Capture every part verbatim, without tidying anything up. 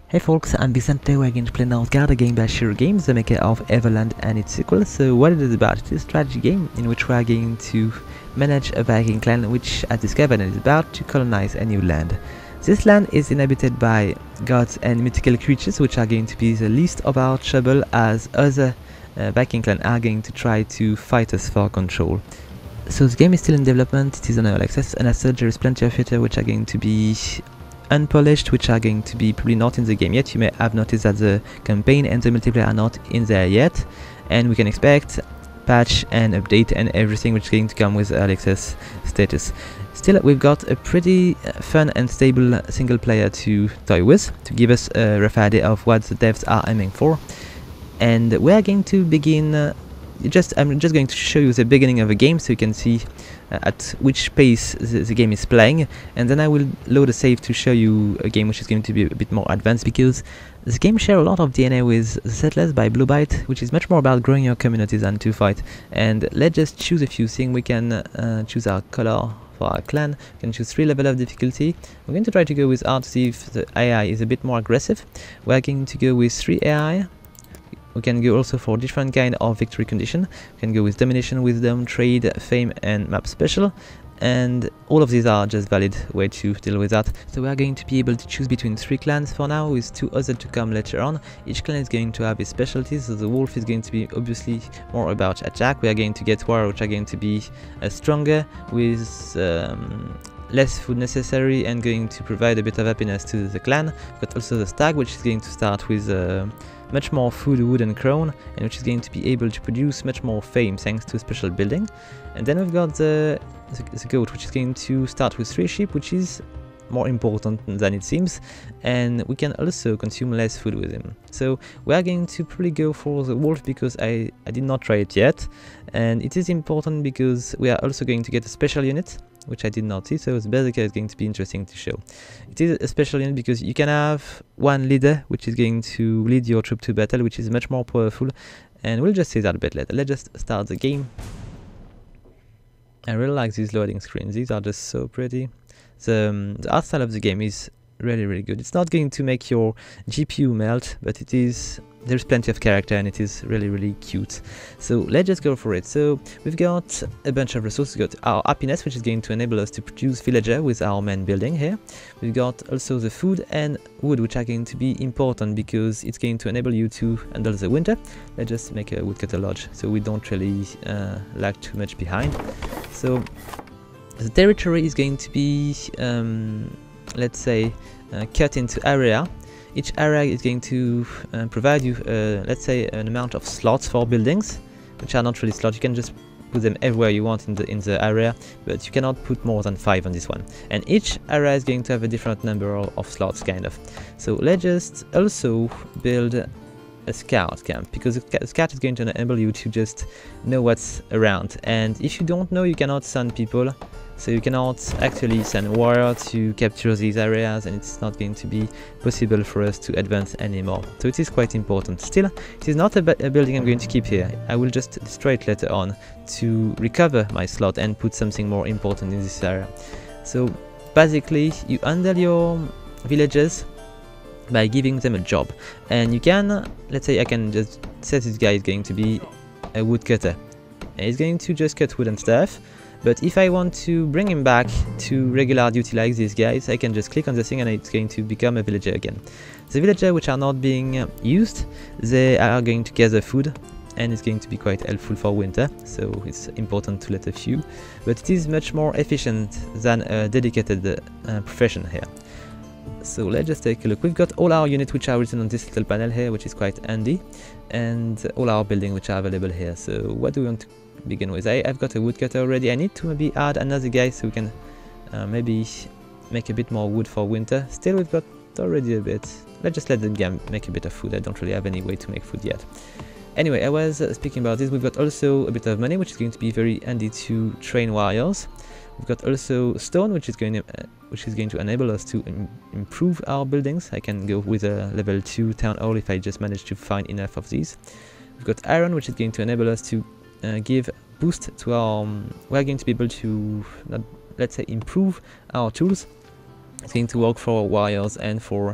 Hey folks, I'm Vincent. Today we're going to play Northgard, a game by Shiro Games, the maker of Everland and its sequel. So what it is about, it is a strategy game in which we are going to manage a Viking clan which has discovered and is about to colonize a new land. This land is inhabited by gods and mythical creatures which are going to be the least of our trouble, as other uh, Viking clan are going to try to fight us for control. So the game is still in development, it is on early access, and as such there is plenty of features which are going to be unpolished, which are going to be probably not in the game yet. You may have noticed that the campaign and the multiplayer are not in there yet, and we can expect patch and update and everything which is going to come with early access status. Still, we've got a pretty fun and stable single player to toy with, to give us a rough idea of what the devs are aiming for. And we're going to begin uh, just I'm just going to show you the beginning of a game so you can see uh, at which pace the, the game is playing, and then I will load a save to show you a game which is going to be a bit more advanced, because this game shares a lot of D N A with Settlers by Blue Byte, which is much more about growing your community than to fight. And let's just choose a few things. We can uh, choose our color for our clan, we can choose three level of difficulty. We're going to try to go with R to see if the A I is a bit more aggressive. We're going to go with three A I. We can go also for different kind of victory condition. We can go with domination, wisdom, trade, fame and map special, and all of these are just valid way to deal with that. So we are going to be able to choose between three clans for now, with two others to come later on. Each clan is going to have its specialties. So the wolf is going to be obviously more about attack. We are going to get warrior, which are going to be uh, stronger, with um, less food necessary and going to provide a bit of happiness to the clan. But also the stag, which is going to start with uh, much more food, wood and crown, and which is going to be able to produce much more fame thanks to a special building. And then we've got the, the, the goat, which is going to start with three sheep, which is more important than it seems, and we can also consume less food with him. So we are going to probably go for the wolf, because I, I did not try it yet, and it is important because we are also going to get a special unit, which I did not see, so the Berserker is going to be interesting to show. It is a special unit because you can have one leader which is going to lead your troop to battle, which is much more powerful, and we'll just see that a bit later. Let's just start the game. I really like these loading screens, these are just so pretty. The, um, the art style of the game is really really good. It's not going to make your G P U melt, but it is, there's plenty of character and it is really really cute. So let's just go for it. So we've got a bunch of resources. We've got our happiness, which is going to enable us to produce villager with our main building here. We've got also the food and wood, which are going to be important because it's going to enable you to handle the winter. Let's just make a woodcutter lodge so we don't really uh, lag too much behind. So the territory is going to be um, let's say uh, cut into area. Each area is going to uh, provide you uh, let's say an amount of slots for buildings, which are not really slots. You can just put them everywhere you want in the in the area, but you cannot put more than five on this one, and each area is going to have a different number of, of slots kind of. So let's just also build a scout camp, because a scout is going to enable you to just know what's around, and if you don't know, you cannot send people. So you cannot actually send warrior to capture these areas, and it's not going to be possible for us to advance anymore. So it is quite important. Still, it is not a, a building I'm going to keep here. I will just destroy it later on to recover my slot and put something more important in this area. So basically, you handle your villagers by giving them a job, and you can, let's say I can just say this guy is going to be a woodcutter, and he's going to just cut wood and stuff. But if I want to bring him back to regular duty like these guys, I can just click on the thing and it's going to become a villager again. The villagers which are not being used, they are going to gather food, and it's going to be quite helpful for winter, so it's important to let a few. But it is much more efficient than a dedicated uh, profession here. So let's just take a look. We've got all our units which are written on this little panel here, which is quite handy, and all our buildings which are available here. So what do we want to begin with? I, I've got a woodcutter already. I need to maybe add another guy so we can uh, maybe make a bit more wood for winter. Still, we've got already a bit. Let's just let the game make a bit of food. I don't really have any way to make food yet. Anyway, I was uh, speaking about this. We've got also a bit of money, which is going to be very handy to train warriors. We've got also stone, which is going to uh, which is going to enable us to im improve our buildings. I can go with a level two town hall if I just manage to find enough of these. We've got iron, which is going to enable us to uh, give boost to our. Um, we're going to be able to, not, let's say, improve our tools. It's going to work for warriors and for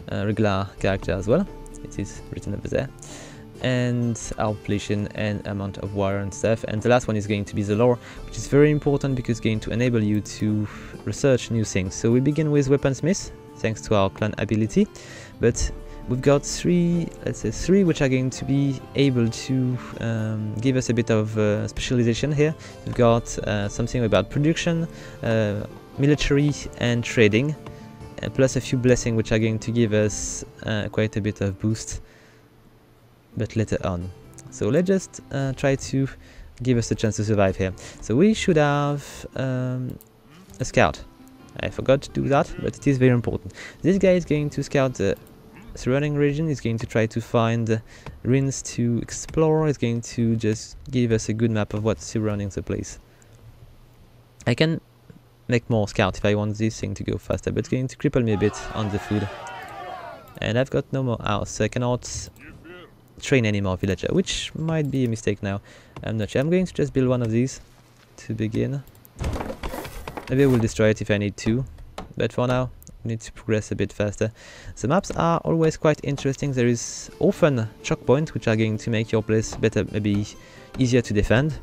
uh, regular character as well. It is written over there. And our population and amount of water and stuff. And the last one is going to be the lore, which is very important because it's going to enable you to research new things. So we begin with weaponsmith, thanks to our clan ability, but we've got three, let's say three, which are going to be able to um, give us a bit of uh, specialization here. We've got uh, something about production, uh, military and trading, uh, plus a few blessings which are going to give us uh, quite a bit of boost, but later on. So let's just uh, try to give us a chance to survive here. So we should have um, a scout. I forgot to do that, but it is very important. This guy is going to scout the surrounding region. He's going to try to find ruins to explore. He's going to just give us a good map of what's surrounding the place. I can make more scout if I want this thing to go faster, but it's going to cripple me a bit on the food. And I've got no more house, so I cannot train any more villager, which might be a mistake now. I'm not sure. I'm going to just build one of these to begin. Maybe I will destroy it if I need to, but for now we need to progress a bit faster. The maps are always quite interesting. There is often choke points which are going to make your place better, maybe easier to defend.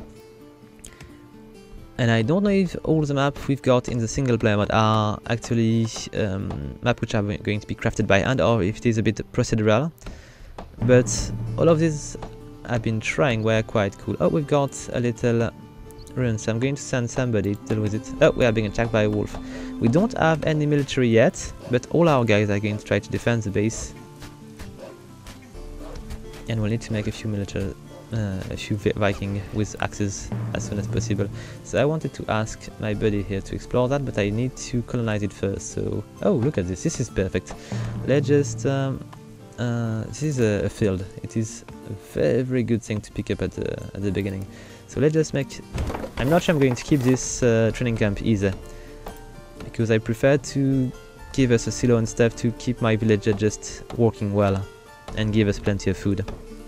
And I don't know if all the maps we've got in the single player mode are actually um, maps which are going to be crafted by hand, or if it is a bit procedural. But all of these I've been trying were quite cool. Oh, we've got a little rune, so I'm going to send somebody to deal with it. Oh, we are being attacked by a wolf. We don't have any military yet, but all our guys are going to try to defend the base. And we'll need to make a few military, uh, a few Viking with axes as soon as possible. So I wanted to ask my buddy here to explore that, but I need to colonize it first. So, oh, look at this. This is perfect. Let's just... Um, Uh, this is a, a field. It is a very, very good thing to pick up at the, at the beginning. So let's just make... I'm not sure I'm going to keep this uh, training camp either, because I prefer to give us a silo and stuff to keep my villager just working well and give us plenty of food.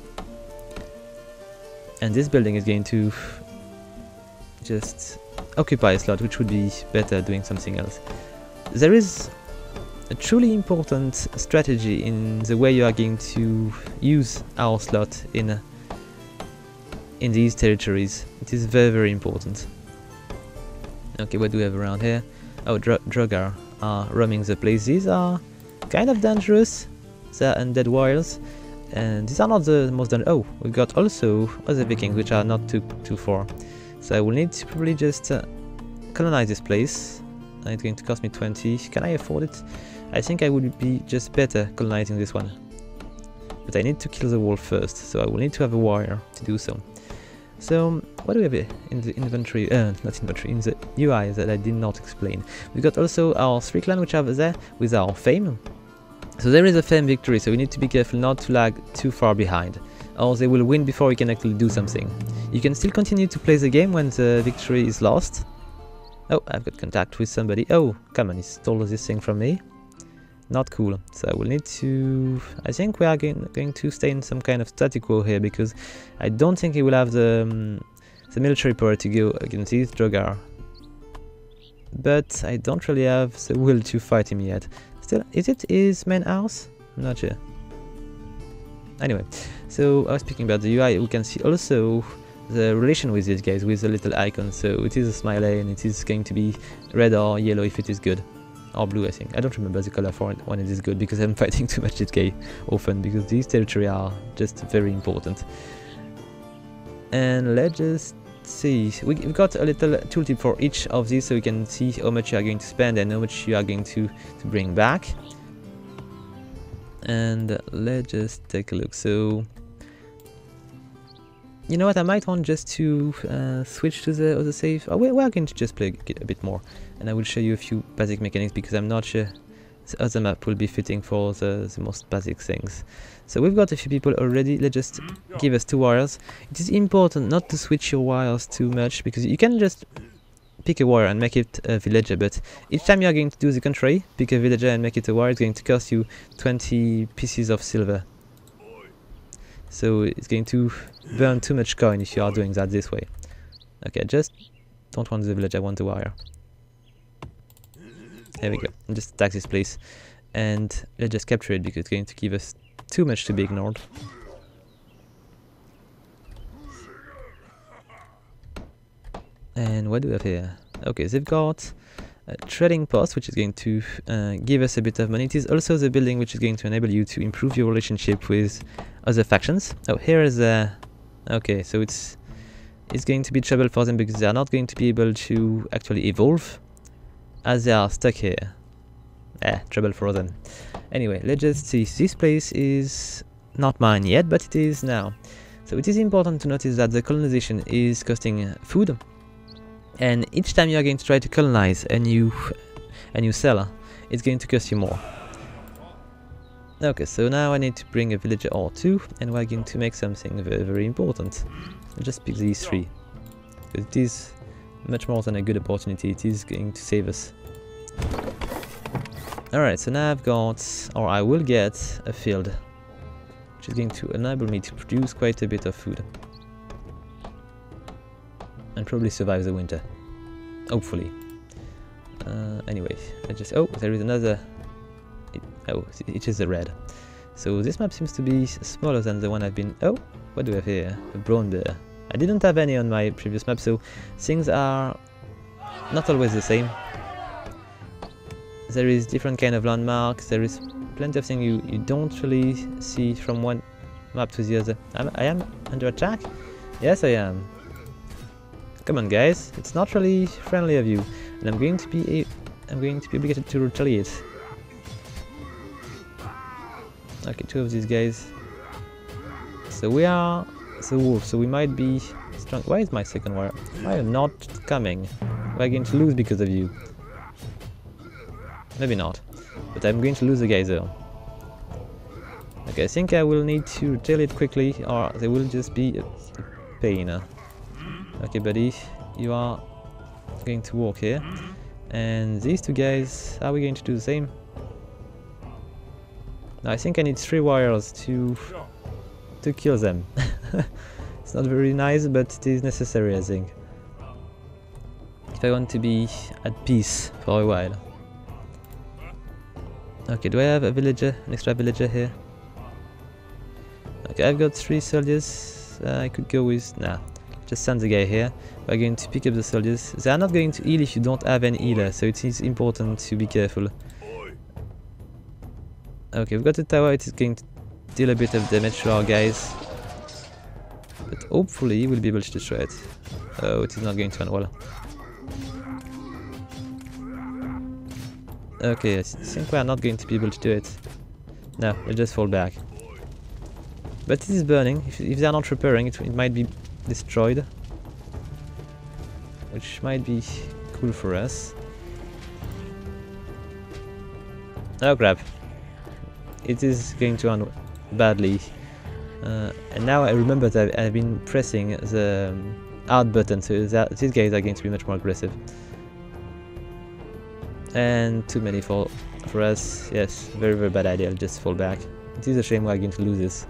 And this building is going to just occupy a slot, which would be better doing something else. There is a truly important strategy in the way you are going to use our slot in uh, in these territories. It is very, very important. Okay, what do we have around here? Oh, dr Northgard are roaming the place. These are kind of dangerous. They are undead warriors, and these are not the most dangerous. Oh, we've got also other Vikings which are not too too far. So I will need to probably just uh, colonize this place. It's going to cost me twenty. Can I afford it? I think I would be just better colonizing this one. But I need to kill the wolf first, so I will need to have a warrior to do so. So, what do we have here in the inventory? Uh, not inventory, in the U I that I did not explain. We've got also our three clans which are there with our fame. So there is a fame victory, so we need to be careful not to lag too far behind, or they will win before we can actually do something. You can still continue to play the game when the victory is lost. Oh, I've got contact with somebody. Oh, come on, he stole this thing from me. Not cool. So I will need to... I think we are going, going to stay in some kind of static quo here, because I don't think he will have the, um, the military power to go against these Northgard. But I don't really have the will to fight him yet. Still, is it his main house? I'm not sure. Anyway, so I was speaking about the U I. We can see also the relation with these guys with a little icon. So it is a smiley, and it is going to be red or yellow if it is good. Or blue, I think. I don't remember the color for it when it is good, because I'm fighting too much this guy often, because these territories are just very important. And let's just see. We, we've got a little tooltip for each of these, so we can see how much you are going to spend and how much you are going to, to bring back. And let's just take a look. So, you know what, I might want just to uh, switch to the other save. Oh, we're, we're going to just play a bit more, and I will show you a few basic mechanics, because I'm not sure the other map will be fitting for the, the most basic things. So we've got a few people already. Let's just give us two warriors. It is important not to switch your warriors too much, because you can just pick a warrior and make it a villager, but each time you are going to do the contrary, pick a villager and make it a warrior, it's going to cost you twenty pieces of silver. So it's going to burn too much coin if you are doing that this way. Okay, just don't want the village, I want the warrior. There we go, and just attack this place. and let's just capture it because it's going to give us too much to be ignored. And what do we have here? Okay, they've got a trading post, which is going to uh, give us a bit of money. It is also the building which is going to enable you to improve your relationship with other factions. Oh, here is a... Okay, so it's it's going to be trouble for them because they are not going to be able to actually evolve as they are stuck here. Eh, trouble for them. Anyway, let's just see. This place is not mine yet, but it is now. So it is important to notice that the colonization is costing food. And each time you are going to try to colonize a new, a new seller, it's going to cost you more. Okay, so now I need to bring a villager or two, and we're going to make something very, very important. I'll just pick these three, because it is much more than a good opportunity. It is going to save us. Alright, so now I've got, or I will get, a field, which is going to enable me to produce quite a bit of food. And probably survive the winter. Hopefully. Uh, anyway, I just... Oh, there is another... It, oh, it is a red. So this map seems to be smaller than the one I've been... Oh, what do we have here? A brown bear. I didn't have any on my previous map, so things are not always the same. There is different kind of landmarks. There is plenty of things you, you don't really see from one map to the other. I'm, I am under attack? Yes, I am. Come on, guys! It's not really friendly of you, and I'm going to be a I'm going to be obligated to retaliate. Okay, two of these guys. So we are the wolf, so we might be strong. Why is my second warrior? I am not coming. We're going to lose because of you. Maybe not, but I'm going to lose the guys though. Okay, I think I will need to retaliate quickly, or they will just be a pain. Okay, buddy, you are going to walk here, and these two guys, are we going to do the same? Now, I think I need three warriors to to kill them. It's not very nice, but it is necessary, I think, if I want to be at peace for a while. Okay, do I have a villager, an extra villager here? Okay, I've got three soldiers. Uh, I could go with... Nah. Just send the guy here. We're going to pick up the soldiers. They are not going to heal if you don't have any healer, so it is important to be careful. Okay, we've got a tower. It is going to deal a bit of damage to our guys, but hopefully we'll be able to destroy it. Oh, it is not going to end well. Okay, I think we are not going to be able to do it. No, we'll just fall back. But it is burning. If, if they are not repairing it, it might be destroyed, which might be cool for us. Oh crap, it is going to end badly. Uh, and now I remember that I've been pressing the out button, so that these guys are going to be much more aggressive. And too many for, for us. Yes, very very bad idea. I'll just fall back. It is a shame we're going to lose this.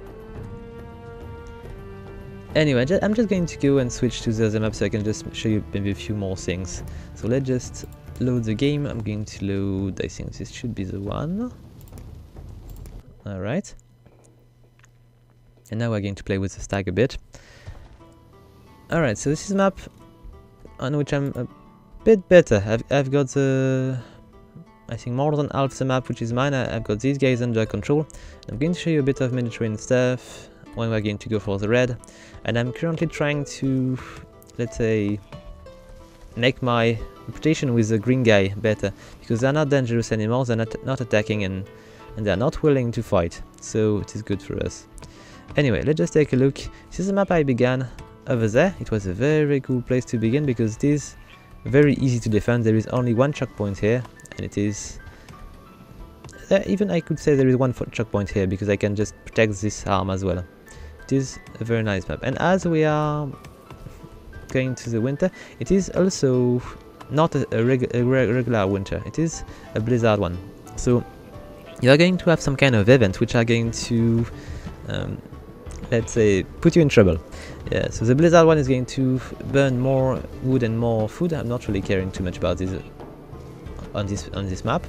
Anyway, I'm just going to go and switch to the other map so I can just show you maybe a few more things. So let's just load the game. I'm going to load, I think this should be the one. Alright. And now we're going to play with the stack a bit. Alright, so this is a map on which I'm a bit better. I've, I've got the... I think more than half the map which is mine. I've got these guys under control. I'm going to show you a bit of Mediterranean stuff when we're going to go for the red, and I'm currently trying to, let's say, make my reputation with the green guy better, because they're not dangerous anymore, they're not, not attacking, and, and they're not willing to fight, so it is good for us. Anyway, let's just take a look. This is the map I began over there. It was a very, very cool place to begin, because it is very easy to defend. There is only one choke point here, and it is... Uh, even I could say there is one choke point here, because I can just protect this arm as well. It is a very nice map, and as we are going to the winter, it is also not a, a, reg a regular winter, it is a blizzard one. So you are going to have some kind of event which are going to, um, let's say, put you in trouble. Yeah, so the blizzard one is going to burn more wood and more food. I'm not really caring too much about this on this on this map,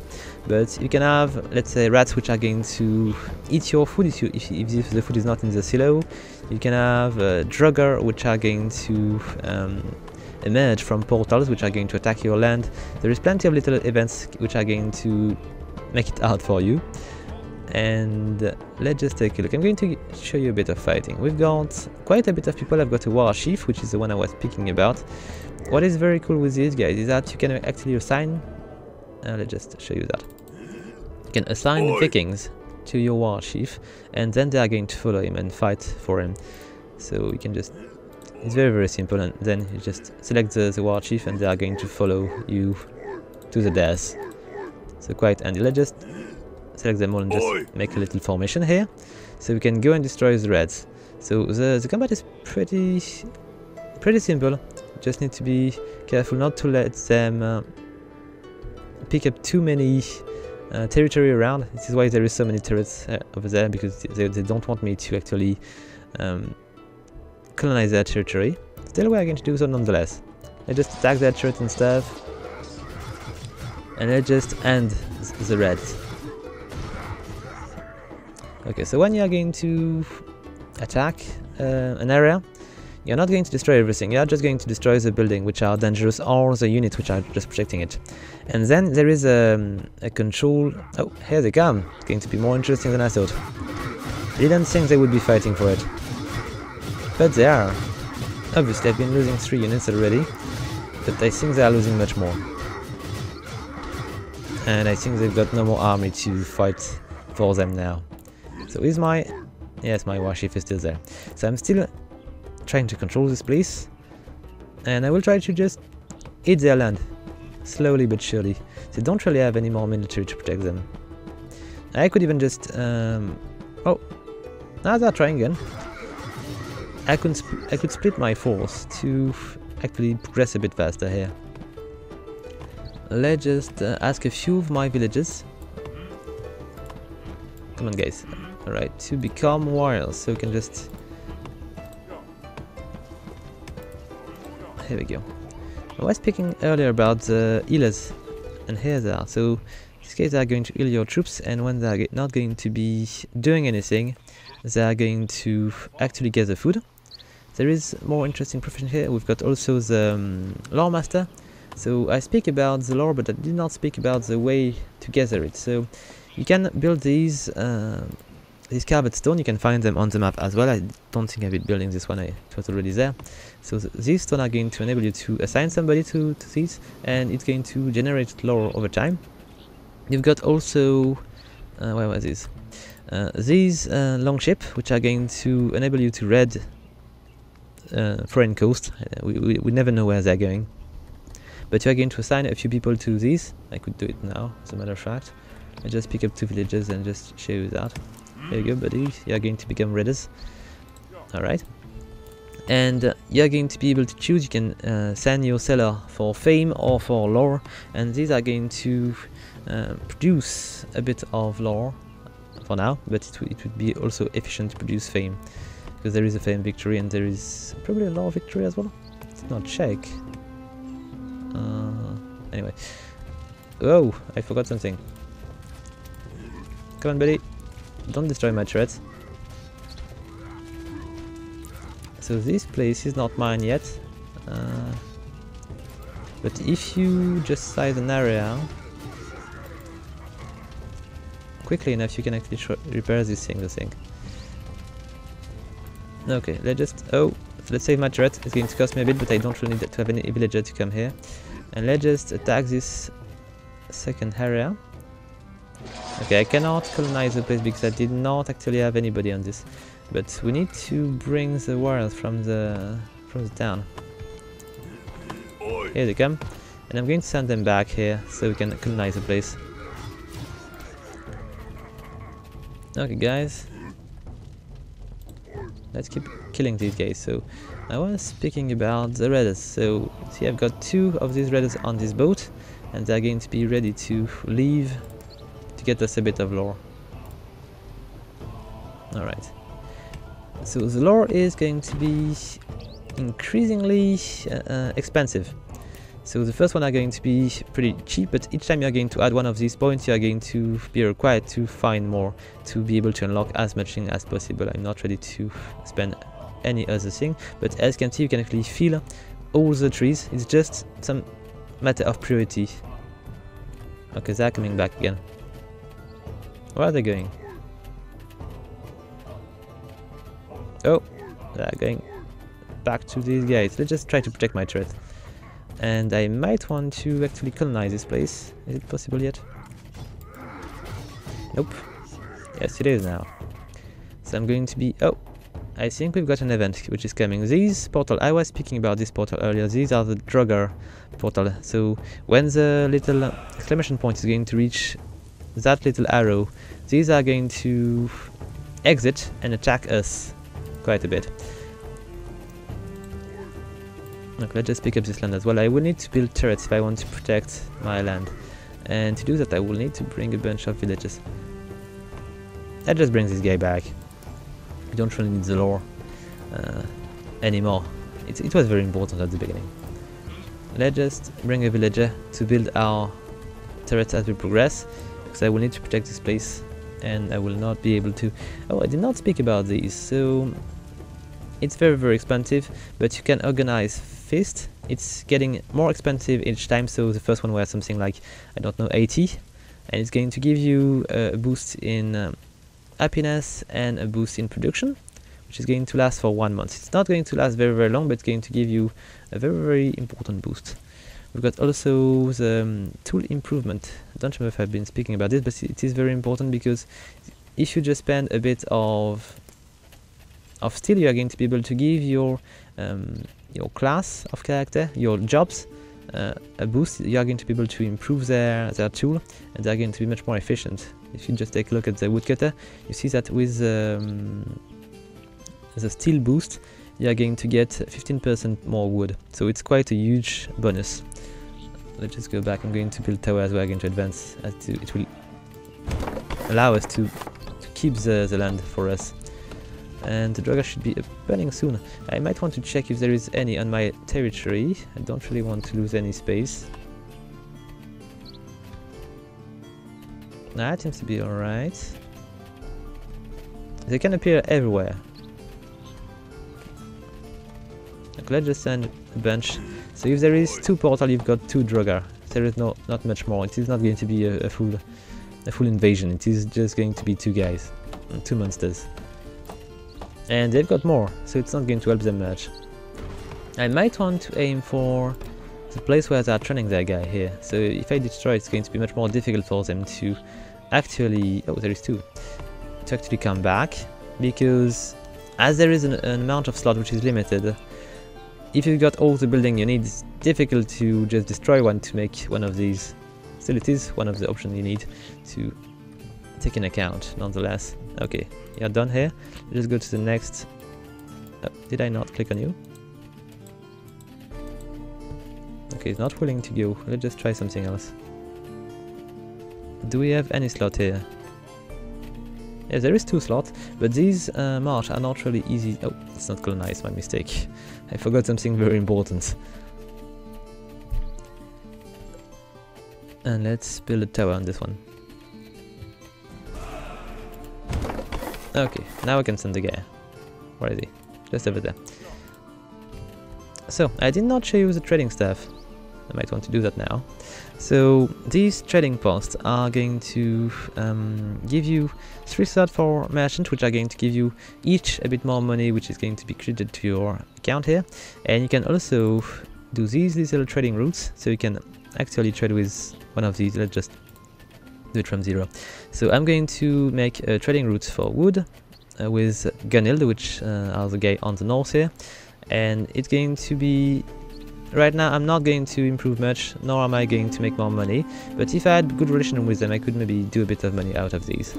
But you can have, let's say, rats which are going to eat your food if, you, if, if the food is not in the silo. You can have uh, drugger which are going to um, emerge from portals which are going to attack your land. There is plenty of little events which are going to make it hard for you. And uh, let's just take a look. I'm going to show you a bit of fighting. We've got quite a bit of people. I've got a war chief, which is the one I was speaking about. What is very cool with these guys is that you can actually assign, uh, let's just show you that. You can assign Oi. Vikings to your war chief, and then they are going to follow him and fight for him. So you can just, it's very very simple, and then you just select the, the war chief and they are going to follow you to the death. So quite handy. Let's just select them all and just Oi. Make a little formation here, so we can go and destroy the reds. So the, the combat is pretty pretty simple. Just need to be careful not to let them uh, pick up too many uh, territory around. This is why there is so many turrets uh, over there, because they, they don't want me to actually um, colonize their territory. Still, we are going to do so nonetheless. Let's just attack their turret and stuff, and let's just end the reds. Okay, so when you are going to attack uh, an area, you're not going to destroy everything, you're just going to destroy the building which are dangerous, or the units which are just protecting it. And then there is a, a control... Oh, here they come! It's going to be more interesting than I thought. I didn't think they would be fighting for it. But they are. Obviously, I've been losing three units already, but I think they are losing much more. And I think they've got no more army to fight for them now. So is my... Yes, my warship is still there. So I'm still trying to control this place, and I will try to just eat their land, slowly but surely. They don't really have any more military to protect them. I could even just... Um, oh, now they're trying again. I could, sp I could split my force to actually progress a bit faster here. Let's just uh, ask a few of my villages. Come on guys. Alright, to become warriors, so we can just... Here we go. I was speaking earlier about the healers, and here they are. So these guys are going to heal your troops, and when they are not going to be doing anything, they are going to actually gather food. There is more interesting profession here. We've got also the um, lore master. So I speak about the lore, but I did not speak about the way to gather it. So you can build these uh, these carved stone. You can find them on the map as well. I don't think I've been building this one, I, it was already there. So th these stone are going to enable you to assign somebody to, to these, and it's going to generate lore over time. You've got also, uh, where was this? Uh, these uh, longship, which are going to enable you to raid uh, foreign coast. Uh, we, we, we never know where they're going. But you are going to assign a few people to these. I could do it now, as a matter of fact. I just pick up two villages and just show you that. There you go, buddy. You are going to become raiders. Alright. And uh, you are going to be able to choose. You can uh, send your seller for fame or for lore. And these are going to uh, produce a bit of lore for now. But it, it would be also efficient to produce fame. Because there is a fame victory and there is probably a lore victory as well. Let's not check. Uh, anyway. Oh, I forgot something. Come on, buddy. Don't destroy my turrets. So this place is not mine yet. Uh, but if you just size an area quickly enough, you can actually repair these things, I think. Okay, let's just... Oh, let's save my turret. It's going to cost me a bit, but I don't really need to have any villager to come here. And let's just attack this second area. Okay, I cannot colonize the place because I did not actually have anybody on this. But we need to bring the warriors from the from the town. Here they come. And I'm going to send them back here so we can colonize the place. Okay guys. Let's keep killing these guys. So I was speaking about the raiders. So see, I've got two of these raiders on this boat, and they're going to be ready to leave to get us a bit of lore. Alright. So the lore is going to be increasingly uh, uh, expensive. So the first one are going to be pretty cheap, but each time you're going to add one of these points, you're going to be required to find more to be able to unlock as much thing as possible. I'm not ready to spend any other thing, but as you can see, you can actually feel all the trees. It's just some matter of priority. Okay, they're coming back again. Where are they going? Oh, they're going back to these guys. Let's just try to protect my turret. And I might want to actually colonize this place. Is it possible yet? Nope. Yes, it is now. So I'm going to be... Oh, I think we've got an event which is coming. These portal, I was speaking about this portal earlier. These are the Drugger portal. So when the little exclamation point is going to reach that little arrow, these are going to exit and attack us quite a bit. Okay, let's just pick up this land as well. I will need to build turrets if I want to protect my land. And to do that I will need to bring a bunch of villages. That just brings this guy back. We don't really need the lore uh, anymore. It, it was very important at the beginning. Let's just bring a villager to build our turrets as we progress, because I will need to protect this place and I will not be able to... Oh, I did not speak about these. So it's very very expensive, but you can organize fist. It's getting more expensive each time, so the first one was something like, I don't know, eighty, and it's going to give you a boost in um, happiness and a boost in production, which is going to last for one month. It's not going to last very very long, but it's going to give you a very very important boost. We've got also the um, tool improvement. I don't remember if I've been speaking about this, but it is very important, because if you just spend a bit of of steel, you are going to be able to give your um, your class of character, your jobs, uh, a boost. You are going to be able to improve their their tool, and they are going to be much more efficient. If you just take a look at the woodcutter, you see that with um, the steel boost, you are going to get fifteen percent more wood. So it's quite a huge bonus. Let's just go back. I'm going to build towers where I'm going to advance. As to, it will allow us to, to keep the, the land for us. And the Drugger should be burning soon. I might want to check if there is any on my territory. I don't really want to lose any space. Nah, it seems to be alright. They can appear everywhere. Okay, let's just send a bunch. So if there is two portal, you've got two Drugger. There is no not much more. It is not going to be a, a full a full invasion. It is just going to be two guys, two monsters. And they've got more, so it's not going to help them much. I might want to aim for the place where they are training their guy here. So if I destroy, it's going to be much more difficult for them to actually... Oh, there is two. To actually come back, because as there is an, an amount of slot which is limited, if you've got all the building you need, it's difficult to just destroy one to make one of these. Still, it is one of the options you need to take in account, nonetheless. Okay, you're done here. Let's go to the next. Oh, did I not click on you? Okay, it's not willing to go. Let's just try something else. Do we have any slot here? Yes, there is two slots, but these uh, march are not really easy. Oh, it's not colonized, my mistake. I forgot something very important. And let's build a tower on this one. Okay, now I can send the guy. Where is he? Just over there. So, I did not show you the trading staff. I might want to do that now. So, these trading posts are going to um, give you three slots for merchant, which are going to give you each a bit more money, which is going to be credited to your account here. And you can also do these little trading routes, so you can actually trade with one of these. Let's just do it from zero. So I'm going to make a trading route for wood uh, with Gunhild, which uh, are the guy on the north here, and it's going to be... Right now I'm not going to improve much, nor am I going to make more money, but if I had good relation with them I could maybe do a bit of money out of these.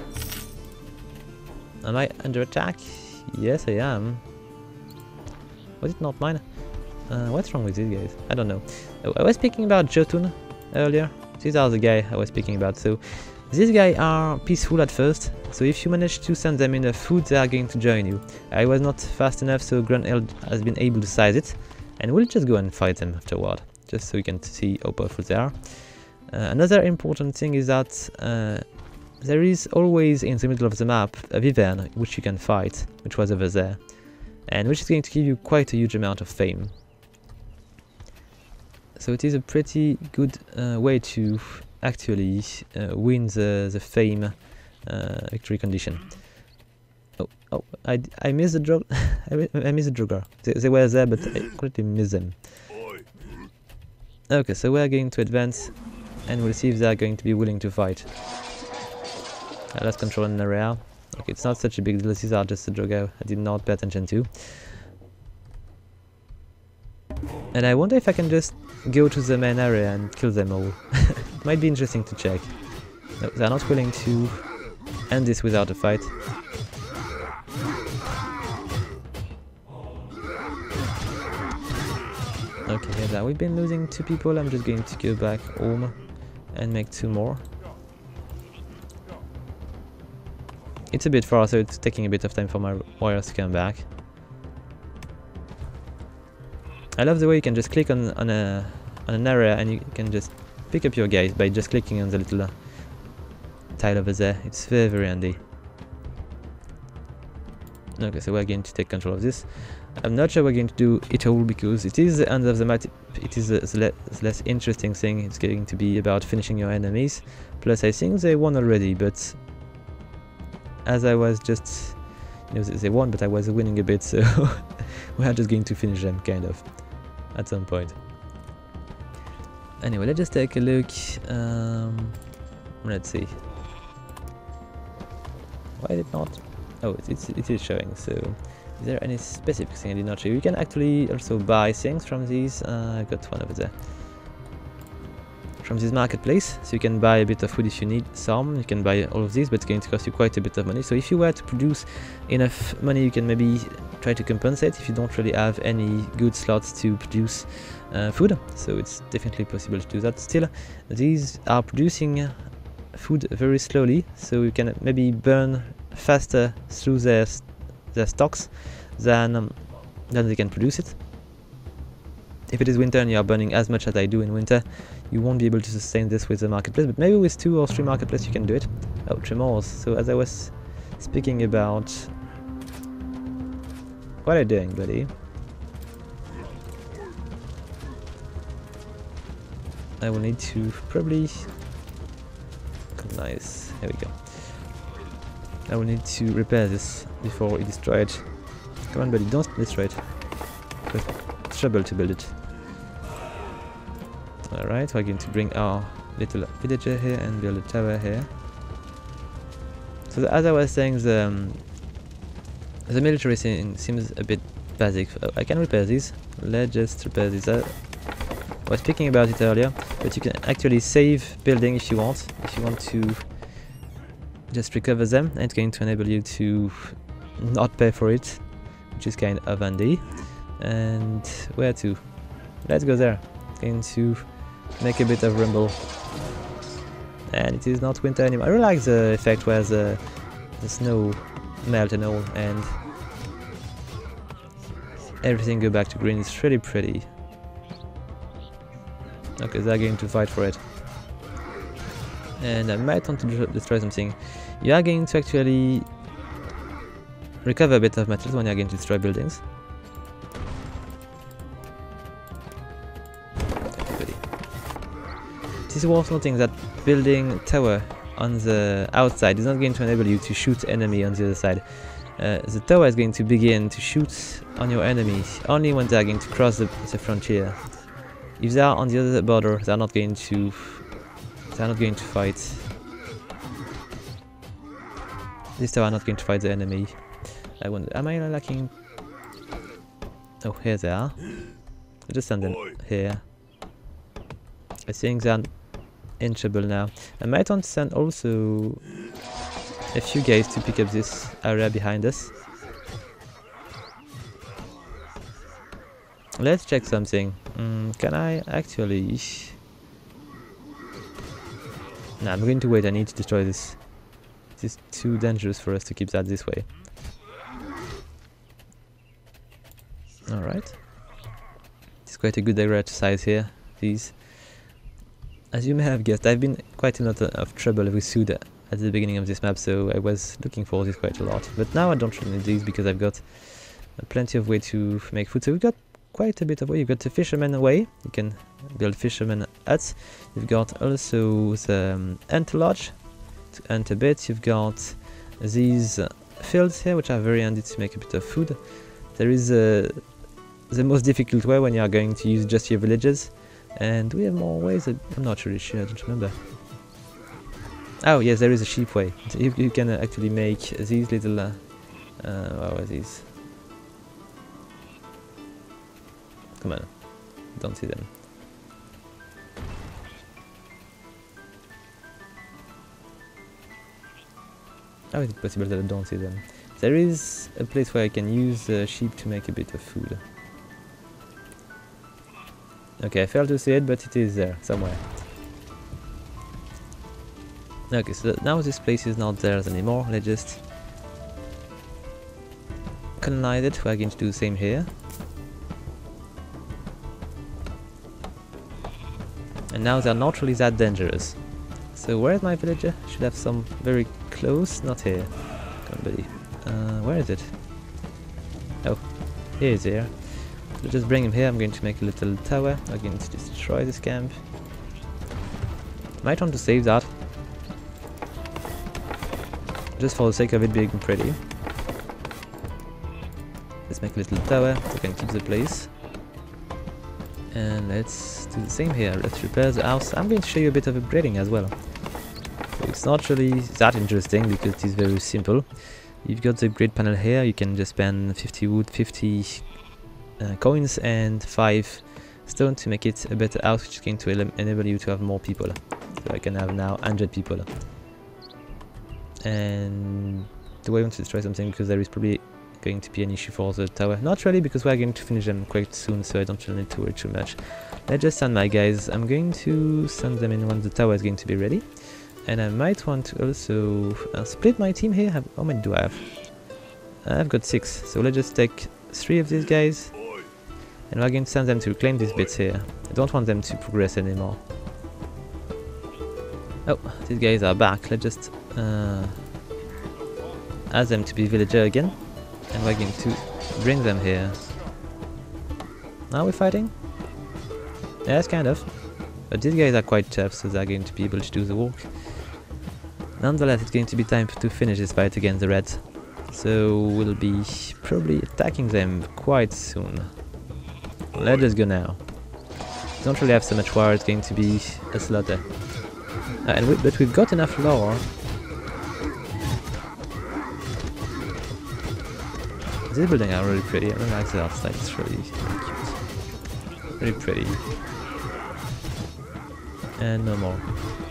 Am I under attack? Yes I am. Was it not mine? Uh, what's wrong with these guys? I don't know. Oh, I was speaking about Jotun earlier. These are the guy I was speaking about. So these guys are peaceful at first, so if you manage to send them enough food they are going to join you. I was not fast enough, so Gunhild has been able to size it, and we'll just go and fight them afterward. just so you can see how powerful they are. Uh, another important thing is that uh, there is always in the middle of the map a wyvern which you can fight, which was over there, and which is going to give you quite a huge amount of fame. So it is a pretty good uh, way to actually uh, win the, the fame uh, victory condition. Oh, oh, I, I missed the drug. I, I missed the drugger. They, they were there, but I completely missed them. Okay, so we are going to advance, and we'll see if they are going to be willing to fight. Uh, let's control an area. Okay, it's not such a big deal. These are just the drugger I did not pay attention to. And I wonder if I can just go to the main area and kill them all. It might be interesting to check. No, they're not willing to end this without a fight. Okay, here that we've been losing two people. I'm just going to go back home and make two more. It's a bit far, so it's taking a bit of time for my warriors to come back. I love the way you can just click on, on, a, on an area and you can just pick up your guys by just clicking on the little uh, tile over there. It's very, very handy. Okay, so we're going to take control of this. I'm not sure we're going to do it all because it is the end of the map. It is the, the, le the less interesting thing. It's going to be about finishing your enemies. Plus, I think they won already, but as I was just, you know, they won, but I was winning a bit, so we are just going to finish them, kind of, at some point. Anyway, let's just take a look. Um, let's see. Why did it not? Oh, it, it's, it is showing, so is there any specific thing I did not show? You can actually also buy things from these. Uh, I got one over there. From this marketplace, so you can buy a bit of food if you need some. You can buy all of these, but it's going to cost you quite a bit of money. So if you were to produce enough money, you can maybe try to compensate if you don't really have any good slots to produce uh, food. So it's definitely possible to do that. Still, these are producing food very slowly, so you can maybe burn faster through their their stocks than um, than they can produce it. If it is winter and you are burning as much as I do in winter, you won't be able to sustain this with the marketplace, but maybe with two or three marketplaces you can do it. Oh, tremors. So as I was speaking about... What are you doing, buddy? I will need to probably... Nice. Here we go. I will need to repair this before it destroyed. Come on, buddy, don't destroy it. It's trouble to build it. Alright, we're going to bring our little villager here and build a tower here. So the, as I was saying, the, um, the military thing seems a bit basic. Oh, I can repair these. Let's just repair these. I was speaking about it earlier, but you can actually save building if you want. If you want to just recover them, and it's going to enable you to not pay for it, which is kind of handy. And where to? Let's go there. Going to make a bit of rumble. And it is not winter anymore. I really like the effect where the, the snow melt and all, and everything go back to green. It's really pretty. Okay, they're going to fight for it. And I might want to destroy something. You are going to actually recover a bit of materials when you are going to destroy buildings. It is worth noting that building a tower on the outside is not going to enable you to shoot enemy on the other side. Uh, the tower is going to begin to shoot on your enemy only when they are going to cross the, the frontier. If they are on the other border, they are not going to they are not going to fight. This tower are not going to fight the enemy. I wonder, am I lacking? Oh, here they are. I'll just send them here. I think they are in trouble now. I might want to send also a few guys to pick up this area behind us. Let's check something. Mm, can I actually... Nah, I'm going to wait. I need to destroy this. It is too dangerous for us to keep that this way. Alright. It's quite a good area to size here. these. As you may have guessed, I've been quite a lot of trouble with food at the beginning of this map, so I was looking for this quite a lot. But now I don't really need these because I've got plenty of way to make food. So we've got quite a bit of way. You've got the fisherman way, you can build fisherman huts. You've got also the um, ant lodge to hunt a bit. You've got these uh, fields here, which are very handy to make a bit of food. There is uh, the most difficult way when you are going to use just your villages, and we have more ways. That I'm not really sure, I don't remember. Oh yes, there is a sheep way. You, you can uh, actually make these little uh, uh, what are these? Come on, don't see them. How is it possible that I don't see them? There is a place where I can use uh, sheep to make a bit of food. Okay, I failed to see it, but it is there, somewhere. Okay, so now this place is not there anymore. Let's just colonize it. We're going to do the same here. And now they're not really that dangerous. So where is my villager? Should have some very close, not here. Come on, buddy. Uh, where is it? Oh, he is here. So just bring him here. I'm going to make a little tower. I'm going to destroy this camp. Might want to save that, just for the sake of it being pretty. Let's make a little tower so we can keep the place. And let's do the same here. Let's repair the house. I'm going to show you a bit of upgrading as well. So it's not really that interesting because it is very simple. You've got the upgrade panel here. You can just spend fifty wood, fifty uh, coins and five stone to make it a better house, which is going to enable you to have more people. So I can have now one hundred people. And do I want to destroy something because there is probably going to be an issue for the tower? Not really, because we're going to finish them quite soon, so I don't really need to worry too much. Let's just send my guys. I'm going to send them in when the tower is going to be ready. And I might want to also uh, split my team here. How many do I have? I've got six, so let's just take three of these guys. And we're going to send them to reclaim these bits here. I don't want them to progress anymore. Oh, these guys are back. Let's just uh, ask them to be villager again. And we're going to bring them here. Are we fighting? Yes, kind of. But these guys are quite tough, so they're going to be able to do the work. Nonetheless, it's going to be time to finish this fight against the Reds. So we'll be probably attacking them quite soon. Let us go now. Don't really have so much war, it's going to be a slaughter. Uh, and we, but we've got enough lore. These buildings are really pretty. I don't like the outside, it's really, really cute. Really pretty. And no more.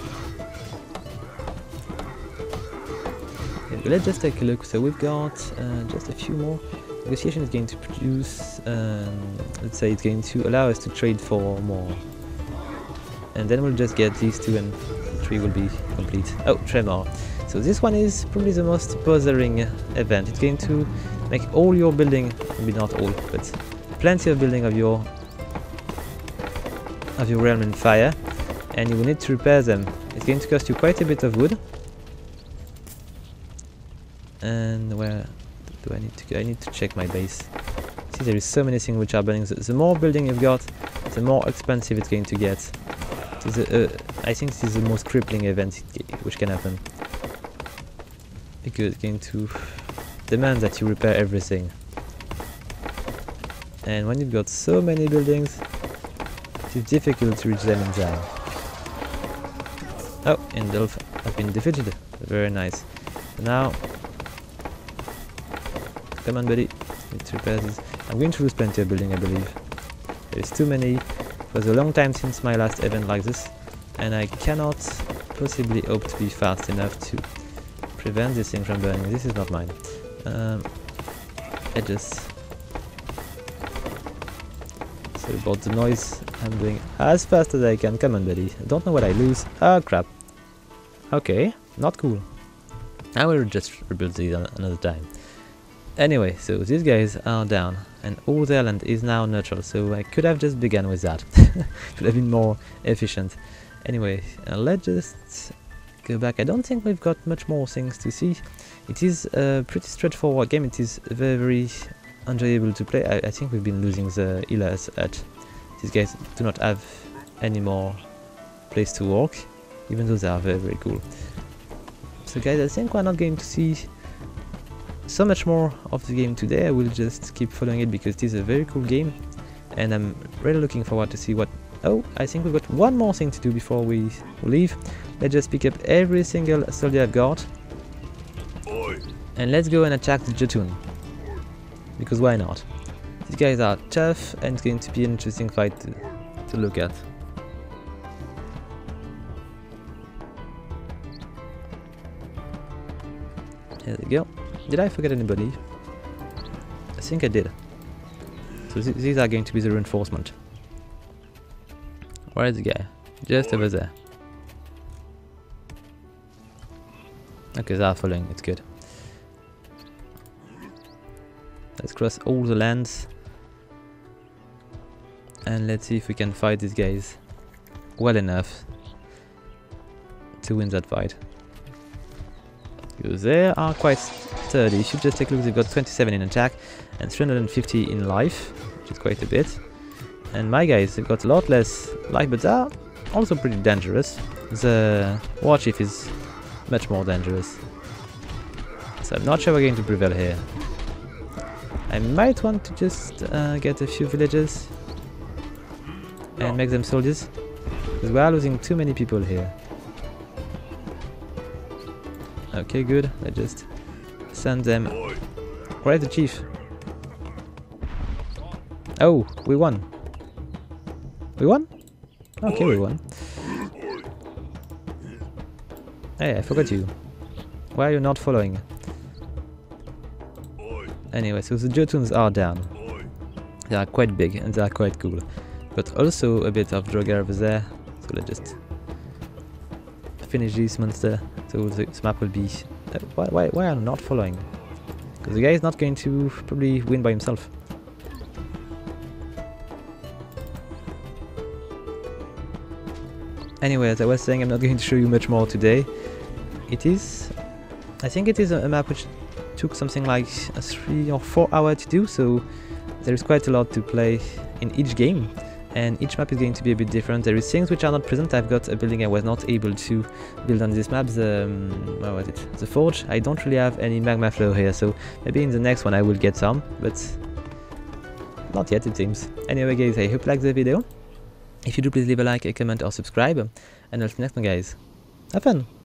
Okay, let's just take a look. So we've got uh, just a few more. Negotiation is going to produce, um, let's say it's going to allow us to trade for more. And then we'll just get these two and the tree will be complete. Oh, Tremor. So this one is probably the most bothering event. It's going to make all your building, maybe not all, but plenty of building of your of your realm in fire, and you will need to repair them. It's going to cost you quite a bit of wood. And where do I need to go? I need to check my base. See, there is so many things which are burning. The, the more building you've got, the more expensive it's going to get. It is a, uh, I think this is the most crippling event which can happen, because it's going to demand that you repair everything. And when you've got so many buildings, it is difficult to reach them in time. Oh, Indulf has been defeated. Very nice. Now, come on, buddy. Need to repair this. I'm going to lose plenty of building, I believe. There is too many. It was a long time since my last event like this, and I cannot possibly hope to be fast enough to prevent this thing from burning. This is not mine. Um, I just... Sorry about the noise. I'm doing as fast as I can. Come on, buddy. I don't know what I lose. Oh, crap. Okay, not cool. I will just rebuild these another time. Anyway, so these guys are down, and all their land is now neutral, so I could have just begun with that. Could have been more efficient. Anyway, uh, let's just go back. I don't think we've got much more things to see. It is a pretty straightforward game. It is very, very enjoyable to play. I, I think we've been losing the healers at... These guys do not have any more place to walk, even though they are very, very cool. So guys, I think we're not going to see so much more of the game today. I will just keep following it because it is a very cool game, and I'm really looking forward to see what... Oh, I think we've got one more thing to do before we leave. Let's just pick up every single soldier I've got, and let's go and attack the Jotun, because why not? These guys are tough, and it's going to be an interesting fight to, to look at. There we go. Did I forget anybody? I think I did. So th these are going to be the reinforcement. Where is the guy? Just over there. Okay, they are following, it's good. Let's cross all the lands. And let's see if we can fight these guys well enough to win that fight. Because they are quite sturdy. You should just take a look, they've got twenty-seven in attack and three hundred fifty in life, which is quite a bit. And my guys, they've got a lot less life, but they're also pretty dangerous. The war chief is much more dangerous. So I'm not sure we're going to prevail here. I might want to just uh, get a few villages and make them soldiers, because we are losing too many people here. Okay, good. Let's just send them. Where's the chief? Oh, we won. We won? Okay, we won. Hey, I forgot you. Why are you not following? Anyway, so the Jotuns are down. They are quite big and they are quite cool. But also a bit of Drogar over there. So let's just finish this monster. So the map will be... Uh, why, why, why am I not following? Because the guy is not going to probably win by himself. Anyway, as I was saying, I'm not going to show you much more today. It is... I think it is a, a map which took something like a three or four hours to do, so there is quite a lot to play in each game. And each map is going to be a bit different. There is things which are not present. I've got a building I was not able to build on this map. The, um, what was it? The forge. I don't really have any magma flow here, so maybe in the next one I will get some, but not yet it seems. Anyway guys, I hope you liked the video. If you do, please leave a like, a comment or subscribe, and I'll see you next one guys. Have fun!